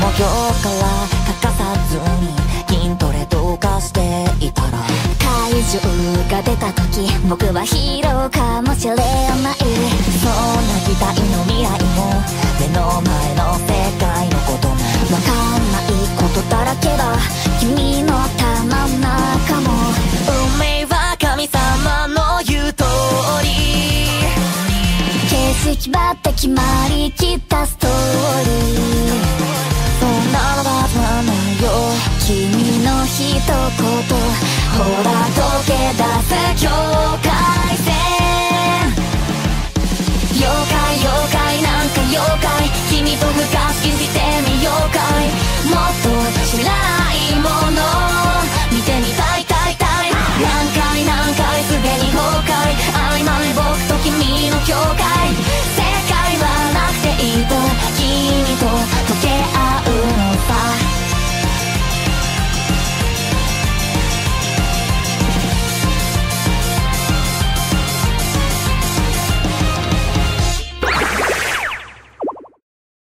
も今日から欠かさずに筋トレとかしていたら怪獣が出た時僕はヒーローかもしれない。そんな期待の未来も目の前の世界のこともわかんないことだらけだ。君の頭の中も運命は神様の言う通り景色ばって決まりきったストーリー。そんなのはないよ君の一言。ほら溶け出す境界線。妖怪妖怪なんか妖怪君と深く信じてみ